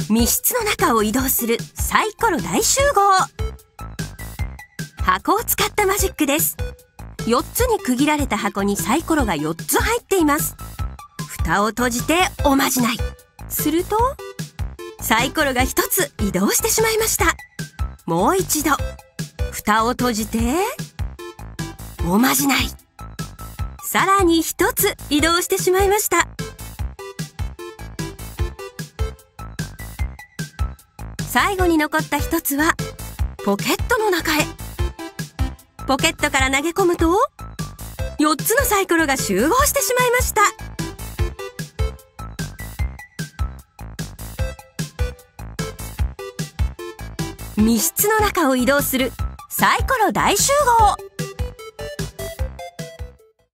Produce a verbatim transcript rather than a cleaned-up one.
密室の中を移動するサイコロ大集合。箱を使ったマジックです。よっつに区切られた箱にサイコロがよっつ入っています。蓋を閉じておまじない。するとサイコロがひとつ移動してしまいました。もう一度蓋を閉じておまじない。さらにひとつ移動してしまいました。最後に残ったひとつはポケットの中へ。ポケットから投げ込むとよっつのサイコロが集合してしまいました。密室の中を移動するサイコロ大集合。